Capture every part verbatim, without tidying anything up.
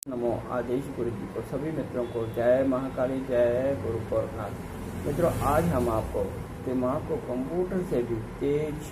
नमो आदेश गुरु जी को, सभी मित्रों को जय महाकाली, जय गुरु गोरखनाथ। मित्रों, आज हम आपको दिमाग को कंप्यूटर से भी तेज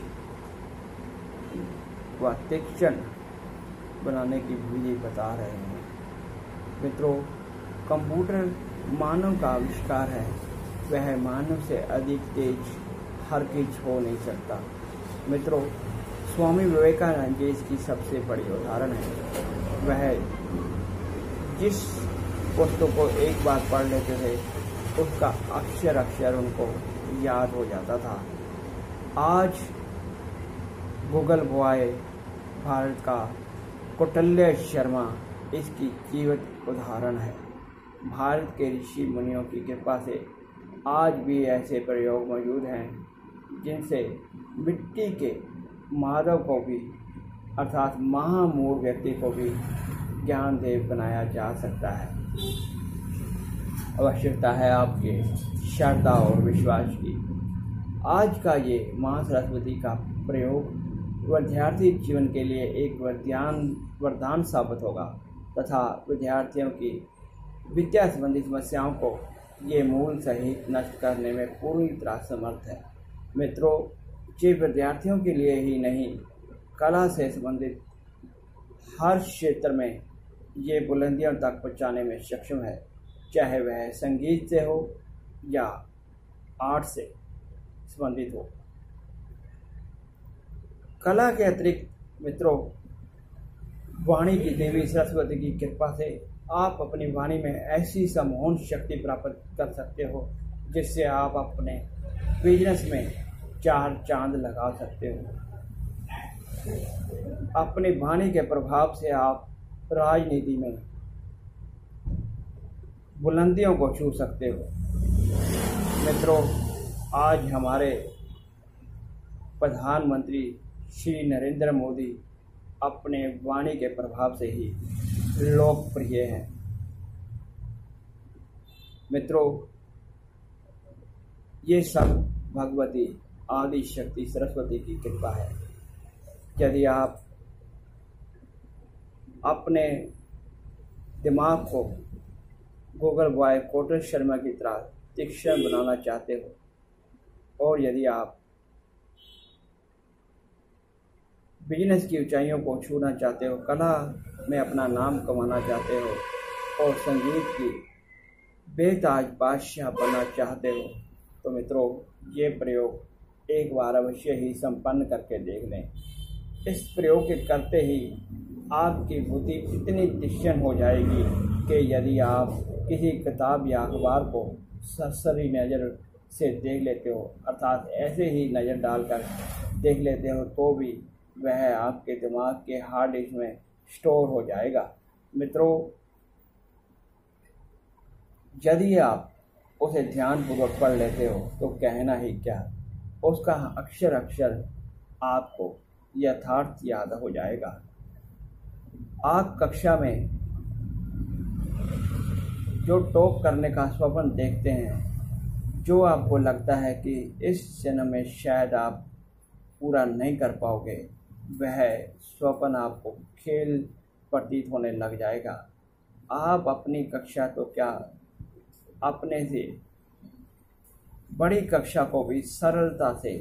व तीक्ष्ण बनाने की विधि बता रहे हैं। मित्रों, कंप्यूटर मानव का आविष्कार है, वह मानव से अधिक तेज हर किस हो नहीं सकता। मित्रों, स्वामी विवेकानंद जी इसकी सबसे बड़ी उदाहरण है। वह जिस पुस्तक को एक बार पढ़ लेते थे उसका अक्षर अक्षर उनको याद हो जाता था। आज गूगल बॉय भारत का कौटिल्य शर्मा इसकी जीवित उदाहरण है। भारत के ऋषि मुनियों की कृपा से आज भी ऐसे प्रयोग मौजूद हैं जिनसे मिट्टी के माधव को भी अर्थात महामूढ़ व्यक्ति को भी ज्ञान देव बनाया जा सकता है। आवश्यकता है आपके श्रद्धा और विश्वास की। आज का ये माँ सरस्वती का प्रयोग विद्यार्थी जीवन के लिए एक वरदान वरदान साबित होगा तथा विद्यार्थियों की विद्या संबंधी समस्याओं को ये मूल सहित नष्ट करने में पूरी तरह समर्थ है। मित्रों, ये विद्यार्थियों के लिए ही नहीं, कला से संबंधित हर क्षेत्र में ये बुलंदियों तक पहुंचाने में सक्षम है, चाहे वह संगीत से हो या आर्ट से संबंधित हो। कला के अतिरिक्त मित्रों, वाणी की देवी सरस्वती की कृपा से आप अपनी वाणी में ऐसी सम्मोहन शक्ति प्राप्त कर सकते हो जिससे आप अपने बिजनेस में चार चांद लगा सकते हो। अपनी वाणी के प्रभाव से आप राजनीति में बुलंदियों को छू सकते हो। मित्रों, आज हमारे प्रधानमंत्री श्री नरेंद्र मोदी अपने वाणी के प्रभाव से ही लोकप्रिय हैं। मित्रों, ये सब भगवती आदि शक्ति सरस्वती की कृपा है। यदि आप अपने दिमाग को गूगल बॉय कौटिल्य शर्मा की तरह तीक्ष्ण बनाना चाहते हो और यदि आप बिजनेस की ऊंचाइयों को छूना चाहते हो, कला में अपना नाम कमाना चाहते हो और संगीत की बेताज बादशाह बनना चाहते हो, तो मित्रों, ये प्रयोग एक बार अवश्य ही संपन्न करके देख लें। इस प्रयोग के करते ही आपकी बुद्धि इतनी तीक्ष्ण हो जाएगी कि यदि आप किसी किताब या अखबार को सरसरी नज़र से देख लेते हो, अर्थात ऐसे ही नज़र डालकर देख लेते हो, तो भी वह आपके दिमाग के हार्ड डिस्क में स्टोर हो जाएगा। मित्रों, यदि आप उसे ध्यानपूर्वक पढ़ लेते हो तो कहना ही क्या, उसका अक्षर अक्षर आपको यथार्थ याद हो जाएगा। आप कक्षा में जो टॉप करने का स्वप्न देखते हैं, जो आपको लगता है कि इस जन्म में शायद आप पूरा नहीं कर पाओगे, वह स्वप्न आपको खेल प्रतीत होने लग जाएगा। आप अपनी कक्षा तो क्या, अपने से बड़ी कक्षा को भी सरलता से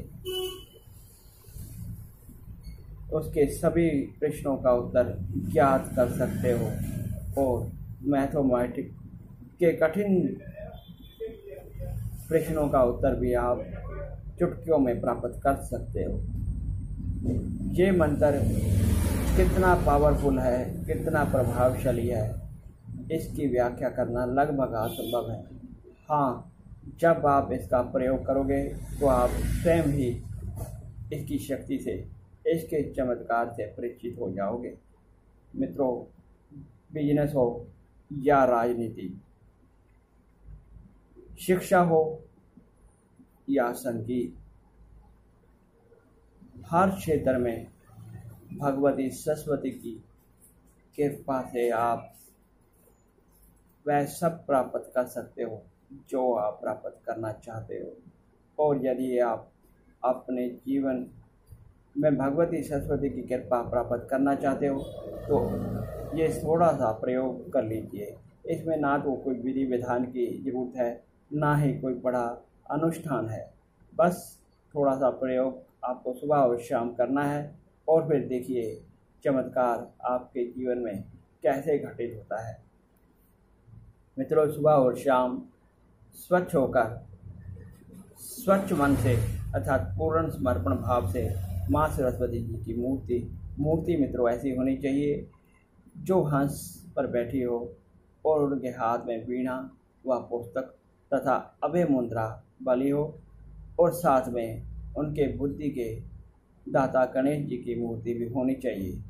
उसके सभी प्रश्नों का उत्तर ज्ञात कर सकते हो और मैथमेटिक्स के कठिन प्रश्नों का उत्तर भी आप चुटकियों में प्राप्त कर सकते हो। ये मंत्र कितना पावरफुल है, कितना प्रभावशाली है, इसकी व्याख्या करना लगभग असंभव है। हाँ, जब आप इसका प्रयोग करोगे तो आप स्वयं ही इसकी शक्ति से, इसके चमत्कार से परिचित हो जाओगे। मित्रों, बिजनेस हो या राजनीति, शिक्षा हो या संगीत, हर क्षेत्र में भगवती सरस्वती की कृपा से आप वह सब प्राप्त कर सकते हो जो आप प्राप्त करना चाहते हो। और यदि आप अपने जीवन में भगवती सरस्वती की कृपा प्राप्त करना चाहते हो तो ये थोड़ा सा प्रयोग कर लीजिए। इसमें ना तो कोई विधि विधान की ज़रूरत है, ना ही कोई बड़ा अनुष्ठान है। बस थोड़ा सा प्रयोग आपको सुबह और शाम करना है और फिर देखिए चमत्कार आपके जीवन में कैसे घटित होता है। मित्रों, सुबह और शाम स्वच्छ होकर स्वच्छ मन से अर्थात पूर्ण समर्पण भाव से माँ सरस्वती जी की मूर्ति मूर्ति मित्रों ऐसी होनी चाहिए जो हंस पर बैठी हो और उनके हाथ में वीणा व पुस्तक तथा अभय मुद्रा वाली हो और साथ में उनके बुद्धि के दाता गणेश जी की मूर्ति भी होनी चाहिए।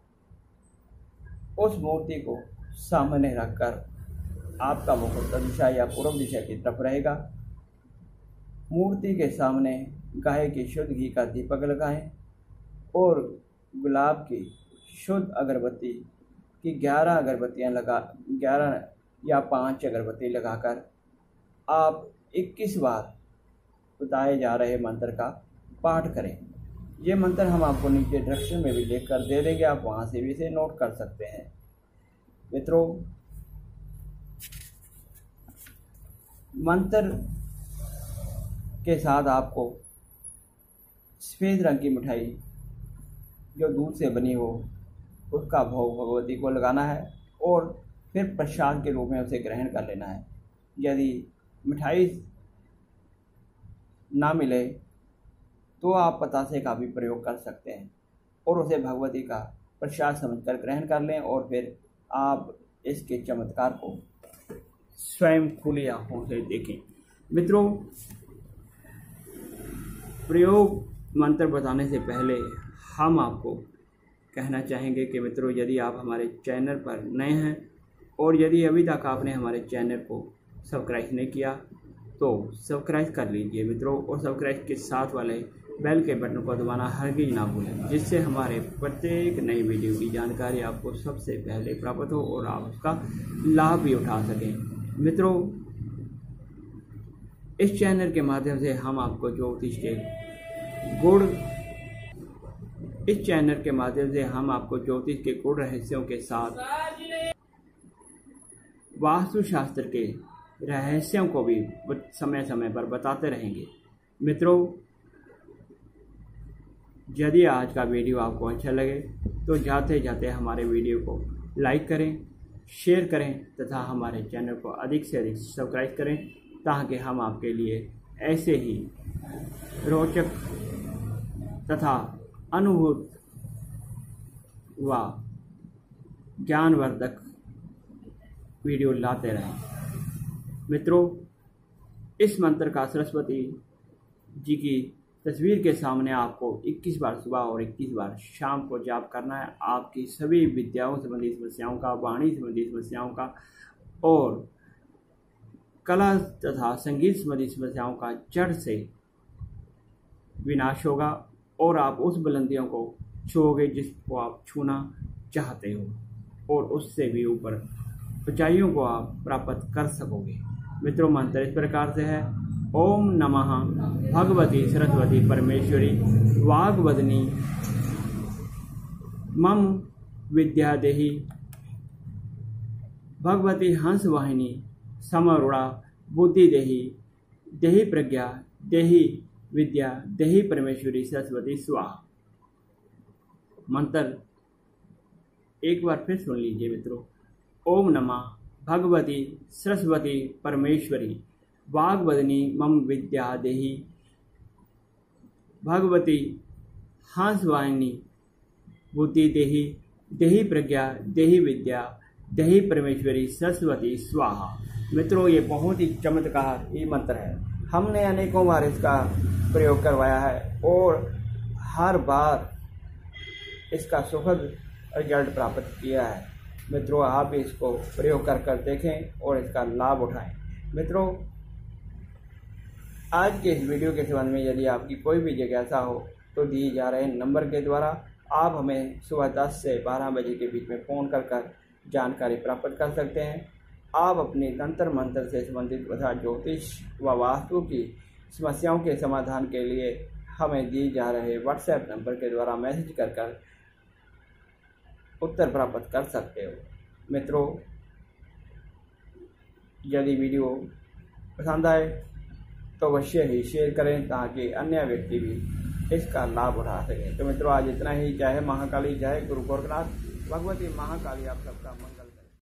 उस मूर्ति को सामने रखकर आपका मुख उत्तर दिशा या पूर्व दिशा की तरफ रहेगा। मूर्ति के सामने गाय के शुद्ध घी का दीपक लगाएं और गुलाब की शुद्ध अगरबत्ती की ग्यारह अगरबत्तियां लगा ग्यारह या पाँच अगरबत्ती लगाकर आप इक्कीस बार बताए जा रहे मंत्र का पाठ करें। ये मंत्र हम आपको नीचे डिस्क्रिप्शन में भी लिख कर दे देंगे, आप वहाँ से भी इसे नोट कर सकते हैं। मित्रों, मंत्र के साथ आपको सफ़ेद रंग की मिठाई जो दूध से बनी हो उसका भोग भगवती को लगाना है और फिर प्रसाद के रूप में उसे ग्रहण कर लेना है। यदि मिठाई ना मिले तो आप पतासे का भी प्रयोग कर सकते हैं और उसे भगवती का प्रसाद समझकर ग्रहण कर लें और फिर आप इसके चमत्कार को स्वयं खुली आंखों से देखें। मित्रों, प्रयोग मंत्र बताने से पहले हम आपको कहना चाहेंगे कि मित्रों, यदि आप हमारे चैनल पर नए हैं और यदि अभी तक आपने हमारे चैनल को सब्सक्राइब नहीं किया तो सब्सक्राइब कर लीजिए मित्रों, और सब्सक्राइब के साथ वाले बेल के बटन को दबाना हरगिज ना भूलें, जिससे हमारे प्रत्येक नई वीडियो की जानकारी आपको सबसे पहले प्राप्त हो और आप उसका लाभ भी उठा सकें। मित्रों, इस चैनल के माध्यम से हम आपको ज्योतिष के गुड़ इस चैनल के माध्यम से हम आपको ज्योतिष के गुड़ रहस्यों के साथ वास्तुशास्त्र के रहस्यों को भी समय समय पर बताते रहेंगे। मित्रों, यदि आज का वीडियो आपको अच्छा लगे तो जाते जाते हमारे वीडियो को लाइक करें, शेयर करें तथा हमारे चैनल को अधिक से अधिक सब्सक्राइब करें, ताकि हम आपके लिए ऐसे ही रोचक तथा अनुभूत व ज्ञानवर्धक वीडियो लाते रहें। मित्रों, इस मंत्र का सरस्वती जी की तस्वीर के सामने आपको इक्कीस बार सुबह और इक्कीस बार शाम को जाप करना है। आपकी सभी विद्याओं संबंधी समस्याओं का, वाणी संबंधी समस्याओं का और कला तथा संगीत संबंधी समस्याओं का जड़ से विनाश होगा और आप उस बुलंदियों को छूओगे जिसको आप छूना चाहते हो और उससे भी ऊपर ऊंचाइयों को आप प्राप्त कर सकोगे। मित्रों, मंत्र इस प्रकार से है। ओम नमः भगवती सरस्वती परमेश्वरी वाग्वदनी मम विद्या देहि भगवती हंस वाहिनी समरूढ़ा बुद्धि देहि देहि प्रज्ञा देहि विद्या देहि परमेश्वरी सरस्वती स्वाहा। मंत्र एक बार फिर सुन लीजिए मित्रों। ओम नमः भगवती सरस्वती परमेश्वरी वाग्वदनी मम विद्या देहि भगवती हंस वाहिनी बुद्धि देहि देहि प्रज्ञा देहि विद्या देहि परमेश्वरी सरस्वती स्वाहा। मित्रों, ये बहुत ही चमत्कार ये मंत्र है। हमने अनेकों बार इसका प्रयोग करवाया है और हर बार इसका सुखद रिजल्ट प्राप्त किया है। मित्रों, आप भी इसको प्रयोग कर कर देखें और इसका लाभ उठाएं। मित्रों, आज के इस वीडियो के संबंध में यदि आपकी कोई भी जिज्ञासा हो तो दिए जा रहे नंबर के द्वारा आप हमें सुबह दस से बारह बजे के बीच में फ़ोन कर कर जानकारी प्राप्त कर सकते हैं। आप अपनी तंत्र मंत्र से संबंधित तथा ज्योतिष व वास्तु की समस्याओं के समाधान के लिए हमें दिए जा रहे व्हाट्सएप नंबर के द्वारा मैसेज कर कर उत्तर प्राप्त कर सकते हो। मित्रों, यदि वीडियो पसंद आए तो अवश्य ही शेयर करें ताकि अन्य व्यक्ति भी इसका लाभ उठा सकें। तो मित्रों, आज इतना ही। जय महाकाली, जय गुरु गोरखनाथ, भगवती महाकाली आप सबका मंगल।